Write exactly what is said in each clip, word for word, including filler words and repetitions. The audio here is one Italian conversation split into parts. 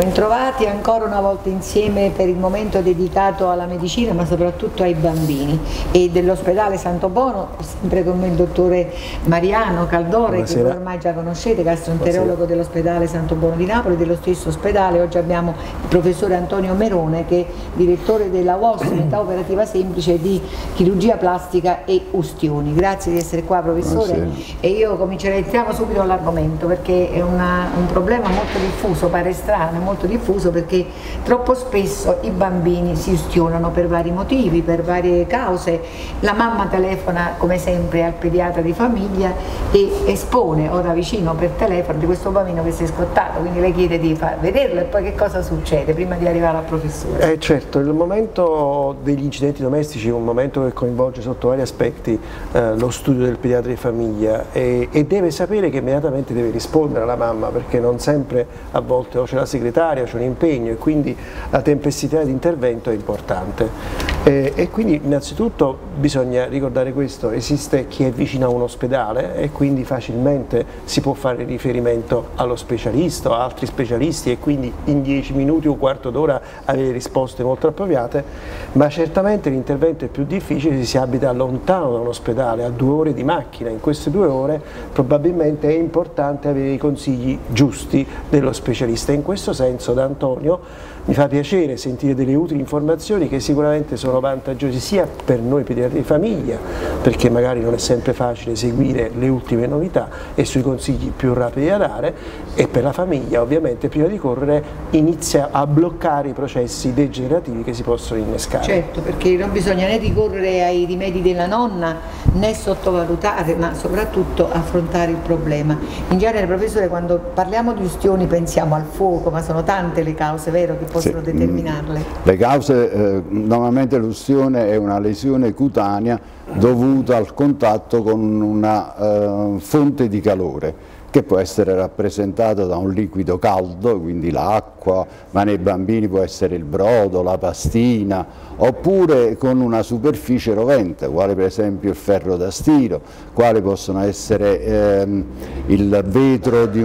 Bentrovati ancora una volta insieme per il momento dedicato alla medicina ma soprattutto ai bambini e dell'ospedale Santo Bono, sempre con me il dottore Mariano Caldore. Buonasera. Che ormai già conoscete, gastroenterologo dell'ospedale Santo Bono di Napoli, dello stesso ospedale. Oggi abbiamo il professore Antonio Merone che è direttore della U O S, Unità Operativa Semplice di Chirurgia Plastica e Ustioni. Grazie di essere qua, professore. Buonasera. E io comincerei, entriamo subito all'argomento perché è una, un problema molto diffuso, pare strano, molto diffuso perché troppo spesso i bambini si ustionano per vari motivi, per varie cause. La mamma telefona come sempre al pediatra di famiglia e espone ora vicino per telefono di questo bambino che si è scottato, quindi le chiede di far vederlo e poi che cosa succede prima di arrivare al professore? Eh certo, il momento degli incidenti domestici è un momento che coinvolge sotto vari aspetti eh, lo studio del pediatra di famiglia e, e deve sapere che immediatamente deve rispondere alla mamma, perché non sempre, a volte o c'è la segretaria, c'è un impegno e quindi la tempestività di intervento è importante. Eh, e quindi innanzitutto bisogna ricordare questo: esiste chi è vicino a un ospedale e quindi facilmente si può fare riferimento allo specialista o a altri specialisti e quindi in dieci minuti o un quarto d'ora avere risposte molto appropriate, ma certamente l'intervento è più difficile se si abita lontano da un ospedale, a due ore di macchina. In queste due ore probabilmente è importante avere i consigli giusti dello specialista. In questo senso da Antonio mi fa piacere sentire delle utili informazioni che sicuramente sono vantaggiose sia per noi pediatri di famiglia, perché magari non è sempre facile seguire le ultime novità e sui consigli più rapidi da dare, e per la famiglia ovviamente prima di correre inizia a bloccare i processi degenerativi che si possono innescare. Certo, perché non bisogna né ricorrere ai rimedi della nonna né sottovalutare, ma soprattutto affrontare il problema. In genere, professore, quando parliamo di ustioni pensiamo al fuoco, ma sono tante le cause, vero, che possono sì, determinarle? Le cause, eh, normalmente l'ustione è una lesione cutanea dovuta al contatto con una eh, fonte di calore, che può essere rappresentata da un liquido caldo, quindi l'acqua, ma nei bambini può essere il brodo, la pastina, oppure con una superficie rovente, quale per esempio il ferro da stiro, quali possono essere ehm, il vetro di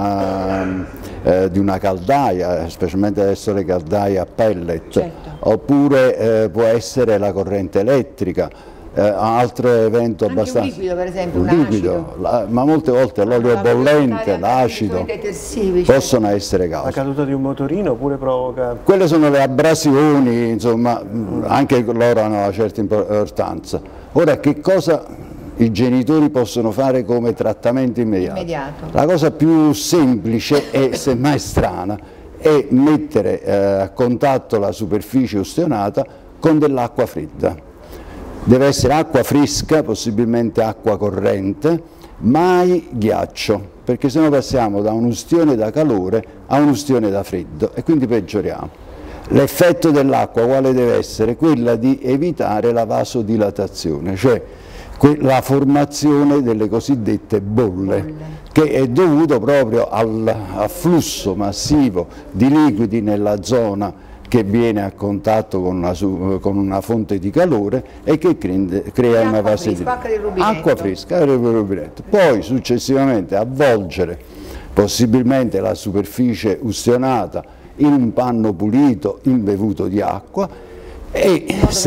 una, eh, di una caldaia, specialmente adesso le caldaie a pellet, certo. Oppure eh, può essere la corrente elettrica. Eh, altro evento anche abbastanza... un liquido, per esempio, un liquido, la, ma molte volte l'olio bollente, l'acido possono essere cause. La caduta di un motorino pure provoca... Quelle sono le abrasioni, insomma, anche loro hanno una certa importanza. Ora, che cosa i genitori possono fare come trattamento immediato? immediato. La cosa più semplice e semmai strana è mettere eh, a contatto la superficie ustionata con dell'acqua fredda. Deve essere acqua fresca, possibilmente acqua corrente, mai ghiaccio, perché sennò passiamo da un'ustione da calore a un'ustione da freddo e quindi peggioriamo. L'effetto dell'acqua quale deve essere? Quella di evitare la vasodilatazione, cioè la formazione delle cosiddette bolle, che è dovuto proprio al afflusso massivo di liquidi nella zona che viene a contatto con una, con una fonte di calore e che crea una vasodilatazione. Acqua fresca del rubinetto. Poi successivamente avvolgere possibilmente la superficie ustionata in un panno pulito imbevuto di acqua e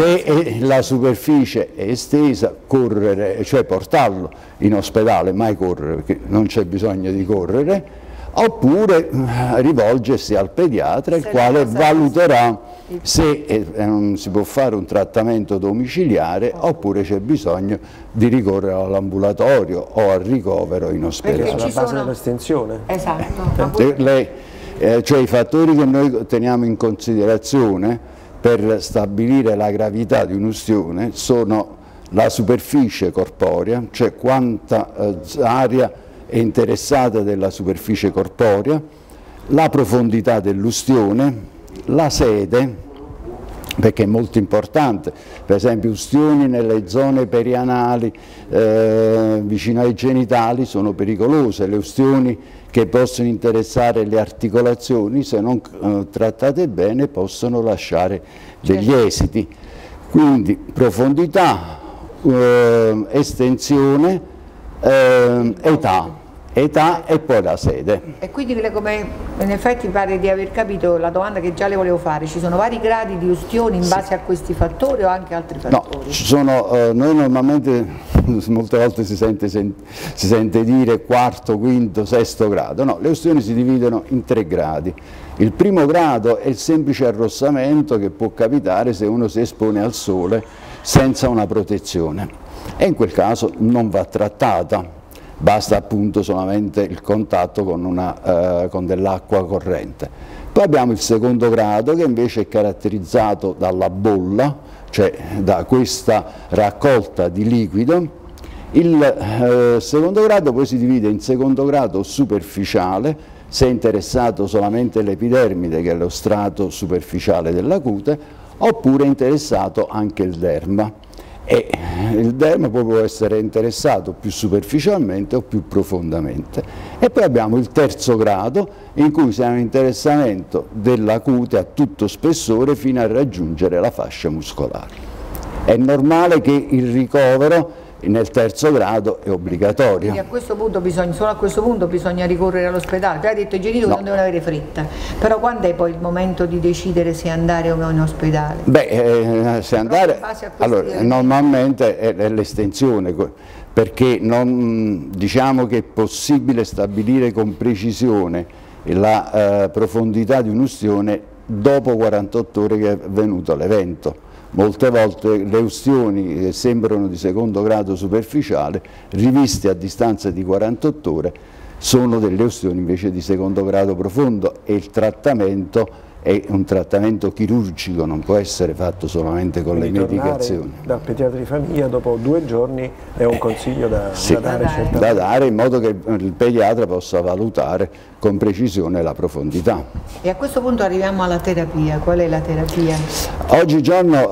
se la superficie è estesa correre, cioè portarlo in ospedale, mai correre perché non c'è bisogno di correre, oppure rivolgersi al pediatra, il quale valuterà se eh, non si può fare un trattamento domiciliare oppure c'è bisogno di ricorrere all'ambulatorio o al ricovero in ospedale. Sulla base dell'estensione. Esatto. Eh, le, eh, cioè i fattori che noi teniamo in considerazione per stabilire la gravità di un'ustione sono la superficie corporea, cioè quanta eh, aria è interessata della superficie corporea, la profondità dell'ustione, la sede, perché è molto importante, per esempio ustioni nelle zone perianali eh, vicino ai genitali sono pericolose, le ustioni che possono interessare le articolazioni se non eh, trattate bene possono lasciare degli esiti, quindi profondità, eh, estensione, eh, età. età e poi la sede. E quindi come in effetti pare di aver capito la domanda che già le volevo fare, ci sono vari gradi di ustioni in sì. base a questi fattori o anche altri fattori? No, ci sono, eh, noi normalmente molte volte si sente, sen, si sente dire quarto, quinto, sesto grado, no, le ustioni si dividono in tre gradi. Il primo grado è il semplice arrossamento che può capitare se uno si espone al sole senza una protezione e in quel caso non va trattata, basta appunto solamente il contatto con, eh, con dell'acqua corrente. Poi abbiamo il secondo grado che invece è caratterizzato dalla bolla, cioè da questa raccolta di liquido. Il eh, secondo grado poi si divide in secondo grado superficiale, se è interessato solamente l'epidermide, che è lo strato superficiale della cute, oppure è interessato anche il derma. E il derma poi può essere interessato più superficialmente o più profondamente. E poi abbiamo il terzo grado, in cui si ha un interessamento della cute a tutto spessore fino a raggiungere la fascia muscolare. È normale che il ricovero nel terzo grado è obbligatorio. Quindi a questo punto bisogna, solo a questo punto bisogna ricorrere all'ospedale. Tu hai detto i genitori no. non devono avere fretta, però quando è poi il momento di decidere se andare o no in ospedale? Beh, eh, se andare, allora, normalmente è, è l'estensione, perché non, diciamo che è possibile stabilire con precisione la eh, profondità di un'ustione dopo quarantotto ore che è avvenuto l'evento. Molte volte le ustioni che sembrano di secondo grado superficiale, riviste a distanza di quarantotto ore, sono delle ustioni invece di secondo grado profondo e il trattamento è un trattamento chirurgico, non può essere fatto solamente con Quindi le medicazioni. Dal pediatra di famiglia dopo due giorni è un consiglio da, sì, da, dare, da, da dare in modo che il pediatra possa valutare con precisione la profondità. E a questo punto arriviamo alla terapia. Qual è la terapia? Oggigiorno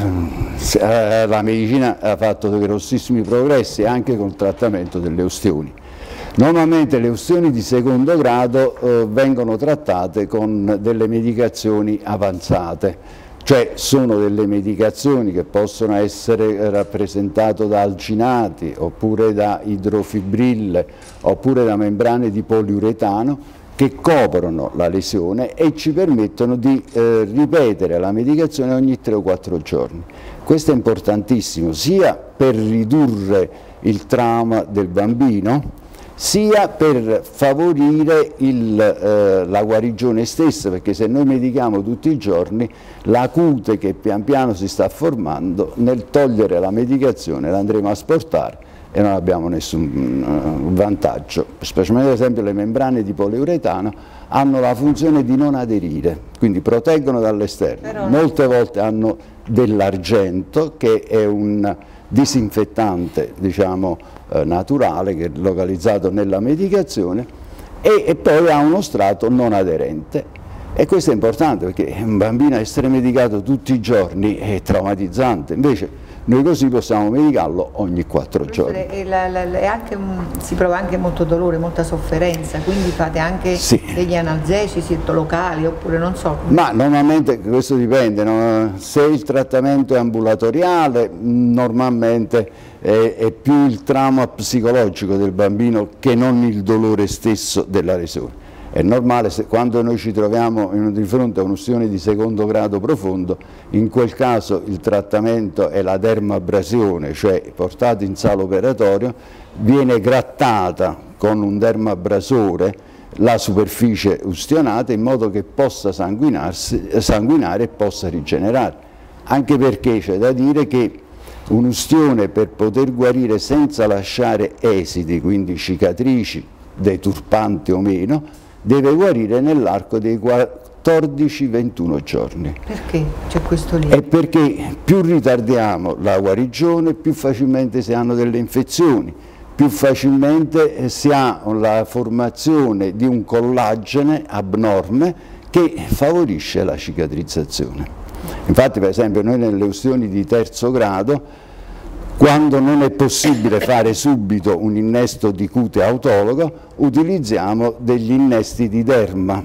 eh, la medicina ha fatto dei grossissimi progressi anche col trattamento delle ustioni. Normalmente le ustioni di secondo grado eh, vengono trattate con delle medicazioni avanzate, cioè sono delle medicazioni che possono essere rappresentate da alginati, oppure da idrofibrille, oppure da membrane di poliuretano che coprono la lesione e ci permettono di eh, ripetere la medicazione ogni tre o quattro giorni. Questo è importantissimo sia per ridurre il trauma del bambino, sia per favorire il, eh, la guarigione stessa, perché se noi medichiamo tutti i giorni, la cute che pian piano si sta formando, nel togliere la medicazione la andremo a sportare e non abbiamo nessun uh, vantaggio. Specialmente ad esempio le membrane di poliuretano hanno la funzione di non aderire, quindi proteggono dall'esterno. Molte volte hanno dell'argento, che è un disinfettante, diciamo, eh, naturale, che è localizzato nella medicazione, e, e poi ha uno strato non aderente. E questo è importante perché un bambino essere medicato tutti i giorni è traumatizzante, invece noi così possiamo medicarlo ogni quattro giorni. È la, la, è anche un, si prova anche molto dolore, molta sofferenza, quindi fate anche sì. degli analgesici locali oppure non so. Ma normalmente questo dipende, no? Se il trattamento è ambulatoriale normalmente è, è più il trauma psicologico del bambino che non il dolore stesso della lesione. È normale, se, quando noi ci troviamo in, di fronte a un'ustione di secondo grado profondo, in quel caso il trattamento è la dermabrasione, cioè portato in sala operatorio, viene grattata con un dermabrasore la superficie ustionata in modo che possa sanguinare e possa rigenerare. Anche perché c'è da dire che un'ustione, per poter guarire senza lasciare esiti, quindi cicatrici deturpanti o meno, deve guarire nell'arco dei quattordici ventuno giorni. Perché c'è questo lì? È perché più ritardiamo la guarigione, più facilmente si hanno delle infezioni, più facilmente si ha la formazione di un collagene abnorme che favorisce la cicatrizzazione. Infatti, per esempio, noi nelle ustioni di terzo grado, quando non è possibile fare subito un innesto di cute autologo, utilizziamo degli innesti di derma,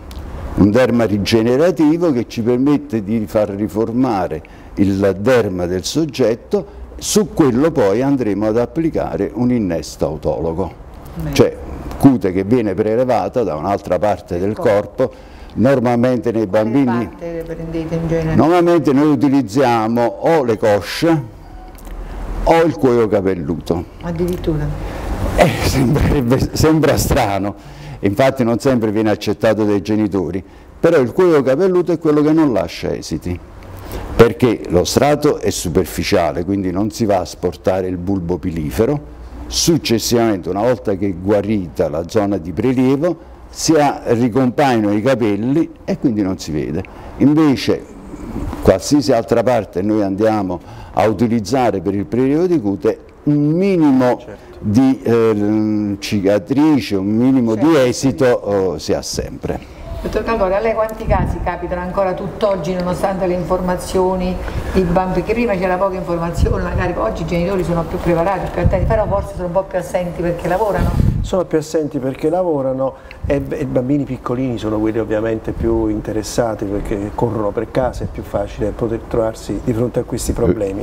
un derma rigenerativo che ci permette di far riformare il derma del soggetto, su quello poi andremo ad applicare un innesto autologo. Beh. Cioè cute che viene prelevata da un'altra parte del corpo. Normalmente nei bambini, parte prendete in genere? Normalmente noi utilizziamo o le cosce o il cuoio capelluto. Addirittura? Eh, sembra, sembra strano, infatti non sempre viene accettato dai genitori, però il cuoio capelluto è quello che non lascia esiti, perché lo strato è superficiale, quindi non si va a asportare il bulbo pilifero. Successivamente, una volta che è guarita la zona di prelievo, si ricompaiono i capelli e quindi non si vede. Invece qualsiasi altra parte noi andiamo a utilizzare per il prelievo di cute, un minimo certo. di eh, cicatrice, un minimo certo. di esito oh, si ha sempre. Dottor Caldoro, a lei quanti casi capitano ancora tutt'oggi, nonostante le informazioni di bambini, perché prima c'era poca informazione, magari oggi i genitori sono più preparati, più attenti, però forse sono un po' più assenti perché lavorano? Sono più assenti perché lavorano e i bambini piccolini sono quelli ovviamente più interessati perché corrono per casa, è più facile poter trovarsi di fronte a questi problemi.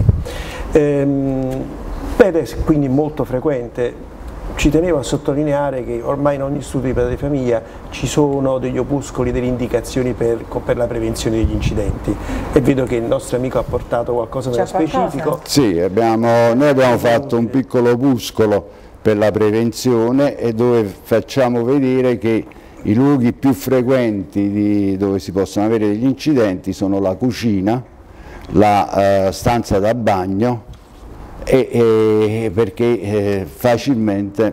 Ehm, beh, quindi molto frequente. Ci tenevo a sottolineare che ormai in ogni studio di pediatria di famiglia ci sono degli opuscoli, delle indicazioni per, per la prevenzione degli incidenti e vedo che il nostro amico ha portato qualcosa di specifico. Sì, abbiamo, noi abbiamo fatto un piccolo opuscolo per la prevenzione e dove facciamo vedere che i luoghi più frequenti di, dove si possono avere degli incidenti sono la cucina, la uh, stanza da bagno, E, e perché eh, facilmente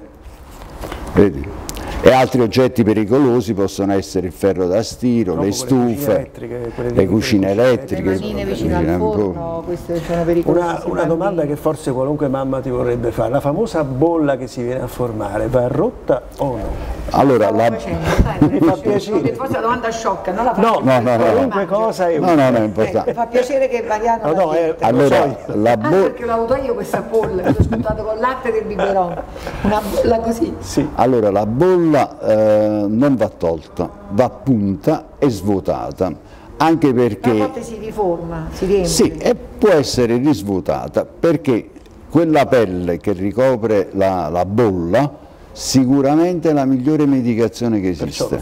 vedi, e altri oggetti pericolosi possono essere il ferro da stiro, le stufe, le cucine elettriche, le manine vicino al forno, queste sono pericolose. Una, una domanda che forse qualunque mamma ti vorrebbe fare: la famosa bolla che si viene a formare va rotta o no? Allora, la... facendo, mi fa piacere. Forse la domanda sciocca, non la faccio. No, no, no, qualunque cosa è no, no, no, è importante. Mi fa piacere che Mariano no, no, è, allora, so la bolla... ah, perché l'ho avuto io questa bolla, l'ho scontato con latte del biberon, una bolla così. Sì. Allora, la bolla eh, non va tolta, va punta e svuotata, anche perché... A volte si riforma, si riempie. Sì, e può essere risvuotata, perché quella pelle che ricopre la, la bolla sicuramente è la migliore medicazione che esiste.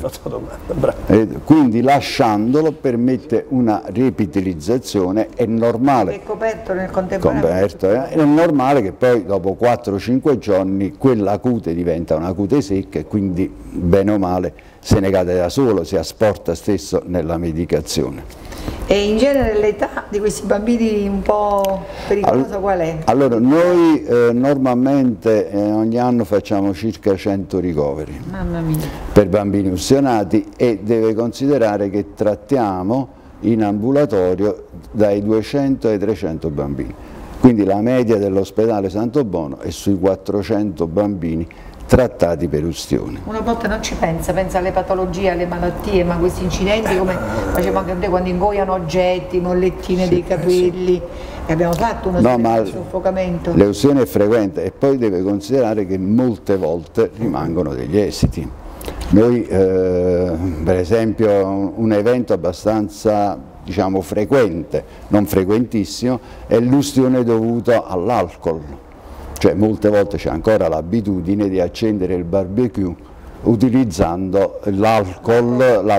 Eh, quindi lasciandolo permette una riepitelizzazione, è normale. È coperto nel contemporaneo. Coperto, eh, è normale che poi dopo quattro cinque giorni quella cute diventa una cute secca e quindi bene o male se ne cade da solo, si asporta stesso nella medicazione. E in genere l'età di questi bambini un po' pericolosa qual è? Allora, noi eh, normalmente eh, ogni anno facciamo circa cento ricoveri. Mamma mia. Per bambini ustionati, e deve considerare che trattiamo in ambulatorio dai duecento ai trecento bambini. Quindi la media dell'ospedale Santo Bono è sui quattrocento bambini trattati per ustione. Una volta non ci pensa, pensa alle patologie, alle malattie, ma questi incidenti, come facevamo anche noi quando ingoiano oggetti, mollettine sì, dei capelli, sì. E abbiamo fatto uno no, soffocamento. L'ustione è frequente e poi deve considerare che molte volte rimangono degli esiti. Noi eh, per esempio un evento abbastanza diciamo frequente, non frequentissimo, è l'ustione dovuto all'alcol. Cioè molte volte c'è ancora l'abitudine di accendere il barbecue utilizzando l'alcol,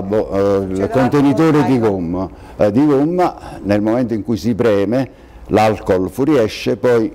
eh, il contenitore di gomma, eh, di gomma, nel momento in cui si preme l'alcol fuoriesce, poi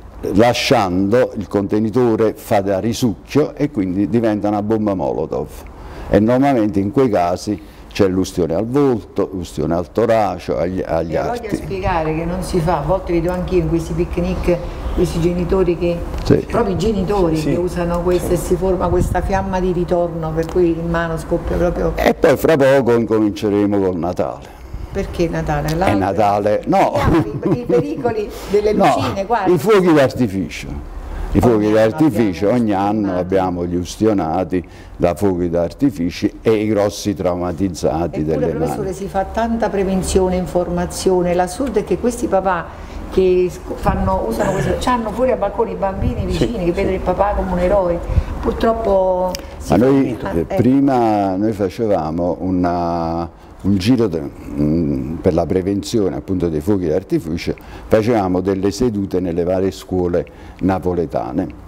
lasciando il contenitore fa da risucchio e quindi diventa una bomba Molotov. E normalmente in quei casi c'è l'ustione al volto, l'ustione al torace, agli, agli e arti. Voglio spiegare che non si fa, a volte vedo anche io in questi picnic, questi genitori che, sì. proprio i genitori sì. che usano questo sì. e si forma questa fiamma di ritorno per cui in mano scoppia proprio... E poi fra poco incominceremo col Natale. Perché Natale? È Natale, no! I, i pericoli delle lucine, no, guarda. I fuochi d'artificio. I fuochi d'artificio, ogni anno abbiamo gli ustionati da fuochi d'artificio e i grossi traumatizzati Eppure, delle mani. Professore, si fa tanta prevenzione, informazione, l'assurdo è che questi papà che fanno, usano questo, hanno fuori a balcone i bambini vicini sì, che sì. vedono il papà come un eroe, purtroppo si Ma noi eh, prima noi facevamo una... un giro de, mh, per la prevenzione appunto dei fuochi d'artificio, facevamo delle sedute nelle varie scuole napoletane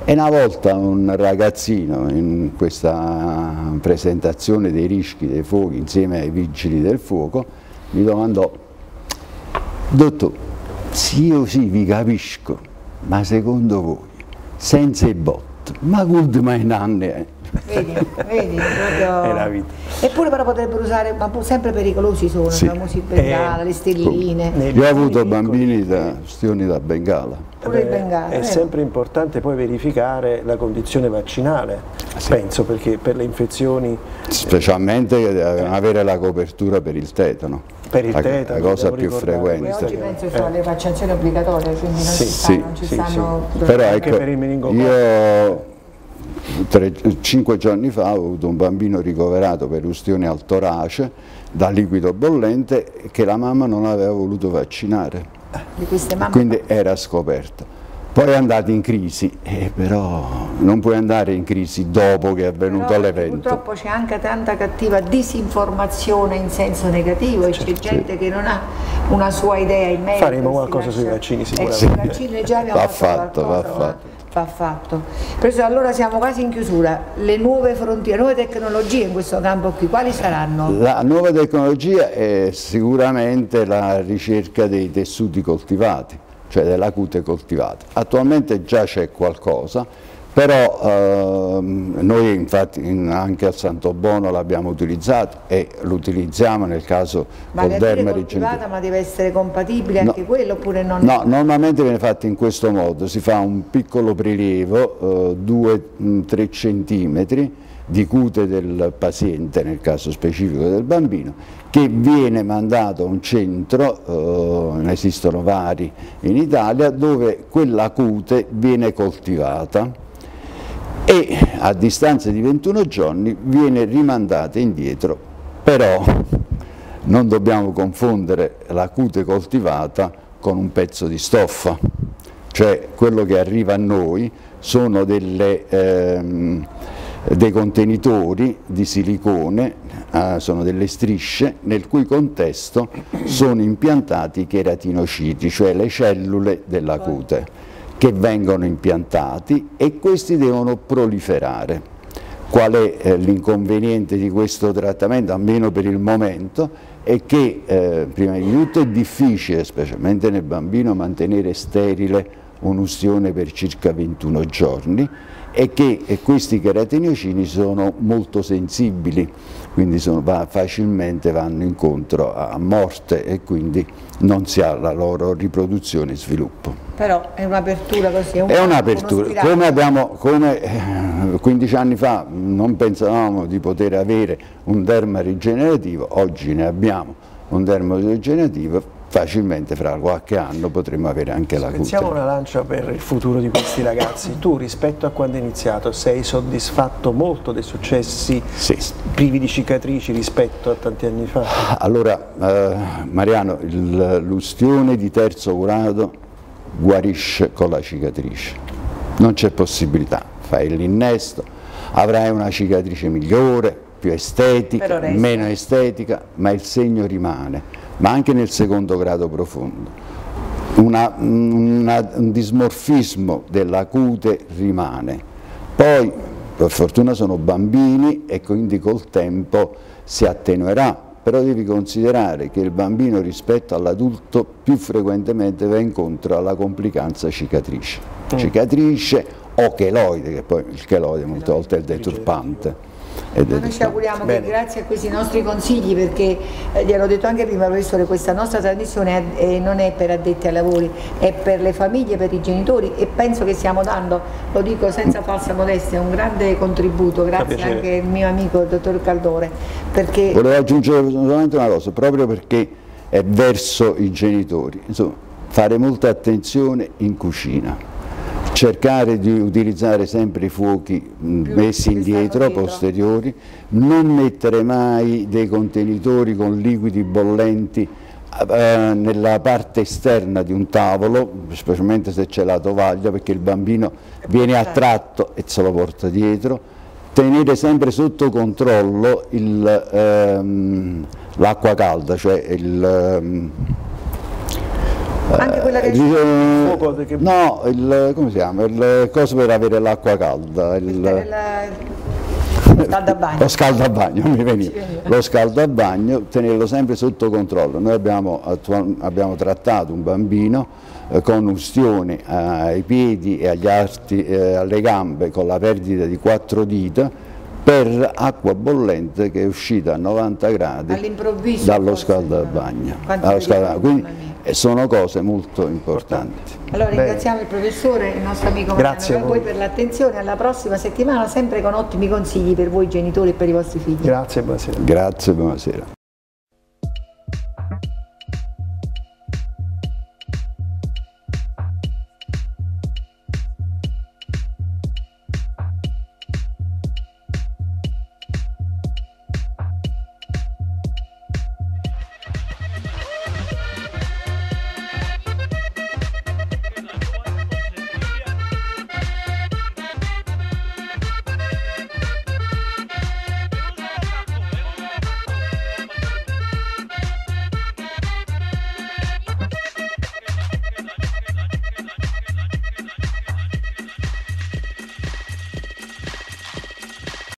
E una volta un ragazzino in questa presentazione dei rischi dei fuochi insieme ai vigili del fuoco mi domandò: dottor, sì io sì vi capisco, ma secondo voi senza i bot, ma quanti mai anni è? Vedi, vedi, proprio... è la vita. Eppure però potrebbero usare, ma sempre pericolosi sono, sì. i famosi bengala, eh, le stelline. Io ho avuto bambini da stioni da bengala. Pure il bengala. È eh. sempre importante poi verificare la condizione vaccinale, sì. penso, perché per le infezioni... Specialmente che devono avere la copertura per il tetano. Per il la, tetano, la cosa più frequente. E oggi penso che sono le vaccinazioni obbligatorie, quindi non sì. ci stanno, sì, non ci sì, stanno sì. Però ecco, per il meningococco. io tre, cinque giorni fa ho avuto un bambino ricoverato per ustione al torace da liquido bollente che la mamma non aveva voluto vaccinare, di queste mamme... quindi era scoperto. Poi è andato in crisi, eh, però non puoi andare in crisi dopo che è avvenuto l'evento. Purtroppo c'è anche tanta cattiva disinformazione in senso negativo e c'è gente sì. che non ha una sua idea in merito. Faremo qualcosa sui vaccini sicuramente. Eh, sui vaccini già abbiamo va fatto, fatto, va fatto. Va fatto. Professore, allora siamo quasi in chiusura. Le nuove frontiere, nuove tecnologie in questo campo qui, quali saranno? La nuova tecnologia è sicuramente la ricerca dei tessuti coltivati, cioè della cute coltivata. Attualmente già c'è qualcosa, però ehm, noi infatti in, anche al Santobono l'abbiamo utilizzato e lo utilizziamo nel caso ma col derma coltivata, ma deve essere compatibile no, anche quello oppure non? No, normalmente viene fatto in questo modo, si fa un piccolo prelievo, eh, due tre centimetri di cute del paziente, nel caso specifico del bambino, che viene mandato a un centro, eh, ne esistono vari in Italia, dove quella cute viene coltivata e a distanza di ventuno giorni viene rimandata indietro, però non dobbiamo confondere la cute coltivata con un pezzo di stoffa, cioè quello che arriva a noi sono delle... Ehm, dei contenitori di silicone, eh, sono delle strisce nel cui contesto sono impiantati i cheratinociti, cioè le cellule della cute, che vengono impiantati e questi devono proliferare. Qual è eh, l'inconveniente di questo trattamento, almeno per il momento, è che eh, prima di tutto è difficile, specialmente nel bambino, mantenere sterile un'ustione per circa ventuno giorni, e che e questi cheratinocini sono molto sensibili, quindi sono, va, facilmente vanno incontro a morte e quindi non si ha la loro riproduzione e sviluppo. Però è un'apertura così, è, un è un'apertura, come abbiamo, come eh, quindici anni fa non pensavamo di poter avere un derma rigenerativo, oggi ne abbiamo un derma rigenerativo, facilmente fra qualche anno potremo avere anche la cute. Pensiamo una lancia per il futuro di questi ragazzi. Tu rispetto a quando hai iniziato sei soddisfatto molto dei successi sì. privi di cicatrici rispetto a tanti anni fa? Allora eh, Mariano, l'ustione di terzo grado guarisce con la cicatrice, non c'è possibilità, fai l'innesto, avrai una cicatrice migliore, più estetica, meno estetica, ma il segno rimane. Ma anche nel secondo grado profondo. Una, una, un dismorfismo della cute rimane. Poi, per fortuna sono bambini e quindi col tempo si attenuerà, però devi considerare che il bambino rispetto all'adulto più frequentemente va incontro alla complicanza cicatrice. Mm. Cicatrice o cheloide, che poi il cheloide molte volte è il deturpante. Noi ci auguriamo Bene. che grazie a questi nostri consigli, perché eh, gliel'ho detto anche prima professore, questa nostra trasmissione è, eh, non è per addetti ai lavori, è per le famiglie, per i genitori, e penso che stiamo dando, lo dico senza falsa modestia, un grande contributo, grazie anche al mio amico il dottor Caldore. Perché... Volevo aggiungere solamente una cosa, proprio perché è verso i genitori, insomma, fare molta attenzione in cucina. Cercare di utilizzare sempre i fuochi messi indietro, posteriori, non mettere mai dei contenitori con liquidi bollenti eh, nella parte esterna di un tavolo, specialmente se c'è la tovaglia, perché il bambino viene attratto e se lo porta dietro. Tenere sempre sotto controllo ehm, l'acqua calda, cioè il... Ehm, Anche quella che eh, che... No, il, come si chiama? Il coso per avere l'acqua calda. Il, il, Scaldabagno. Lo scaldabagno, mi veniva. Lo scaldabagno, tenerlo sempre sotto controllo. Noi abbiamo, abbiamo trattato un bambino eh, con ustioni ai piedi e agli arti, eh, alle gambe con la perdita di quattro dita per acqua bollente che è uscita a novanta gradi dallo scaldabagno. Dallo scaldabagno. Quindi sono cose molto importanti. Allora ringraziamo il professore, il nostro amico Mariano, a voi per l'attenzione. Alla prossima settimana sempre con ottimi consigli per voi genitori e per i vostri figli. Grazie, buonasera. Grazie, buonasera.